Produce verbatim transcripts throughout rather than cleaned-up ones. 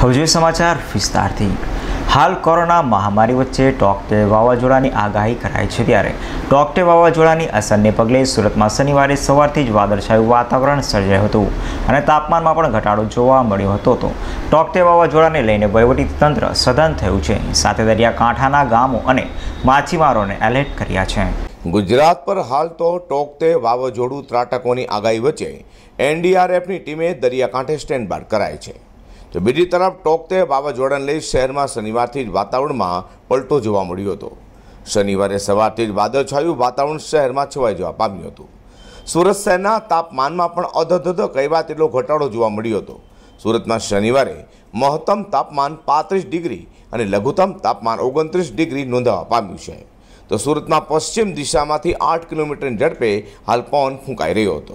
હવે જોઈએ સમાચાર વિસ્તારથી। હાલ કોરોના મહામારી વચ્ચે ટોકટે વાવાઝોડાની આગાહી કરાઈ છે, ત્યારે ટોકટે વાવાઝોડાની અસરને પગલે સુરતમાં શનિવારે સવારથી જ વાદળછાયું વાતાવરણ સર્જાયું હતું અને તાપમાનમાં પણ ઘટાડો જોવા મળ્યો હતો। તો ટોકટે વાવાઝોડાને લઈને વહીવટીતંત્ર સઘન થયું છે, સાથે દરિયાકાંઠાના ગામો અને માછીમારોને એલર્ટ કર્યા છે। ગુજરાત પર હાલ તો ટોકટે વાવાઝોડું ત્રાટકોની આગાહી વચ્ચે એનડીઆરએફની ટીમે દરિયાકાંઠે સ્ટેન્ડ બાય કરાઈ છે। તો બીજી તરફ ટોકટે વાવાઝોડાને લઈ શહેરમાં શનિવારથી જ વાતાવરણમાં પલટો જોવા મળ્યો હતો। શનિવારે સવારથી જ વાદળછાયું વાતાવરણ શહેરમાં છવાઈ જવા પામ્યું હતું। સુરત શહેરના તાપમાનમાં પણ અધધધ કહેવાય તેટલો ઘટાડો જોવા મળ્યો હતો। સુરતમાં શનિવારે મહત્તમ તાપમાન પાંત્રીસ ડિગ્રી અને લઘુત્તમ તાપમાન ઓગણત્રીસ ડિગ્રી નોંધાવા પામ્યું છે। તો સુરતમાં પશ્ચિમ દિશામાંથી આઠ કિલોમીટરની ઝડપે હાલ પવન ફૂંકાઈ રહ્યો હતો।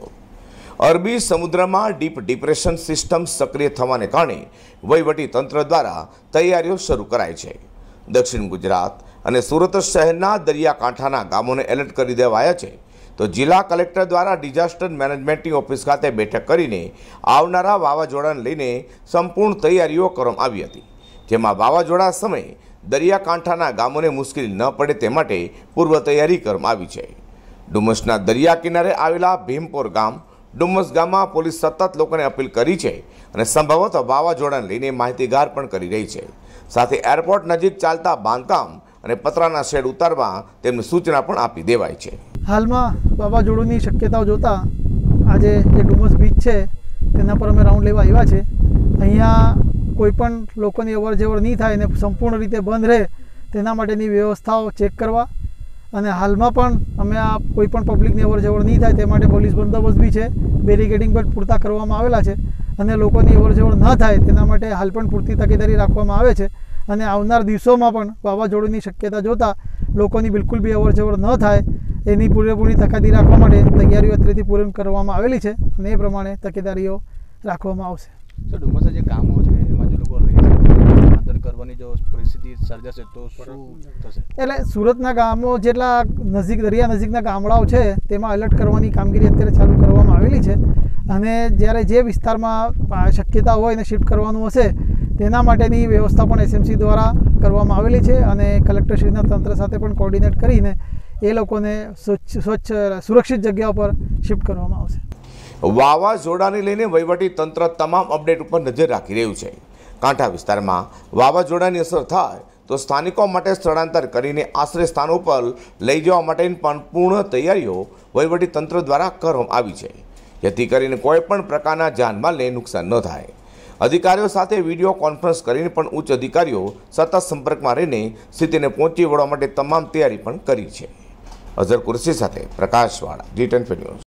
અરબી સમુદ્રમાં ડીપ ડિપ્રેશન સિસ્ટમ સક્રિય થવાને કારણે વહીવટી તંત્ર દ્વારા તૈયારીઓ શરૂ કરાઈ છે। દક્ષિણ ગુજરાત અને સુરત શહેરના દરિયાકાંઠાના ગામોને એલર્ટ કરી દેવાયા છે। તો જિલ્લા કલેક્ટર દ્વારા ડિઝાસ્ટર મેનેજમેન્ટની ઓફિસ ખાતે બેઠક કરીને આવનારા વાવાઝોડાને લઈને સંપૂર્ણ તૈયારીઓ કરવામાં આવી હતી, જેમાં વાવાઝોડા સમયે દરિયાકાંઠાના ગામોને મુશ્કેલી ન પડે તે માટે પૂર્વ તૈયારી કરવામાં આવી છે। ડુમસના દરિયા કિનારે આવેલા ભીમપોર ગામ ડુમસ ગામમાં પોલીસ સતત લોકોને અપીલ કરી છે અને સંભવતઃ વાવાઝોડાને લઈને માહિતીગાર પણ કરી રહી છે। સાથે એરપોર્ટ નજીક ચાલતા બાંધકામ અને પતરાના શેડ ઉતારવા તેમને સૂચના પણ આપી દેવાઈ છે। હાલમાં વાવાઝોડુંની શક્યતાઓ જોતા આજે જે ડુમસ બીચ છે તેના પર અમે રાઉન્ડ લેવા આવ્યા છે। અહીંયા કોઈપણ લોકોની અવર જવર નહીં થાય અને સંપૂર્ણ રીતે બંધ રહે તેના માટેની વ્યવસ્થાઓ ચેક કરવા અને હાલમાં પણ અમે આ કોઈપણ પબ્લિકની અવર જવર નહીં થાય તે માટે પોલીસ બંદોબસ્ત બી છે, બેરિકેડિંગ પણ પૂરતા કરવામાં આવેલા છે અને લોકોની અવર જવર ન થાય તેના માટે હાલ પણ પૂરતી તકેદારી રાખવામાં આવે છે અને આવનાર દિવસોમાં પણ વાવાઝોડુંની શક્યતા જોતા લોકોની બિલકુલ બી અવર જવર ન થાય એની પૂરેપૂરી તકેદારી રાખવા માટે તૈયારીઓ અત્રેથી પૂર્ણ કરવામાં આવેલી છે અને એ પ્રમાણે તકેદારીઓ રાખવામાં આવશે। સર, ડુમસના જે ગામો છે એમાં જે લોકો રહે છે સ્થળાંતર કરવાની જો પરિસ્થિતિ સર્જાશે તો શું થશે? એટલે સુરતના ગામો જેટલા નજીક દરિયા નજીકના ગામડાઓ છે તેમાં એલર્ટ કરવાની કામગીરી અત્યારે ચાલુ કરવામાં આવેલી છે અને જ્યારે જે વિસ્તારમાં શક્યતા હોય એને શિફ્ટ કરવાનું હશે તેના માટેની વ્યવસ્થા પણ એસએમસી દ્વારા કરવામાં આવેલી છે અને કલેક્ટરશ્રીના તંત્ર સાથે પણ કોર્ડિનેટ કરીને એ લોકોને સ્વચ્છ સ્વચ્છ સુરક્ષિત જગ્યા પર શિફ્ટ કરવામાં આવશે। વાવાઝોડાને લઈને વહીવટી તંત્ર તમામ અપડેટ ઉપર નજર રાખી રહ્યું છે। કાંઠા વિસ્તારમાં વાવાઝોડાની અસર થાય તો સ્થાનિકો માટે સ્થળાંતર કરીને આશ્રય સ્થાનો પર લઈ જવા માટેની પણ પૂર્ણ તૈયારીઓ વહીવટી તંત્ર દ્વારા કરવામાં આવી છે, જેથી કરીને કોઈ પણ પ્રકારના જાનમાલને નુકસાન ન થાય। અધિકારીઓ સાથે વિડીયો કોન્ફરન્સ કરીને પણ ઉચ્ચ અધિકારીઓ સતત સંપર્કમાં રહીને સ્થિતિને પહોંચી વળવા માટે તમામ તૈયારી પણ કરી છે। અઝર કુરશી સાથે પ્રકાશવાળા, જી ટેન ન્યૂઝ।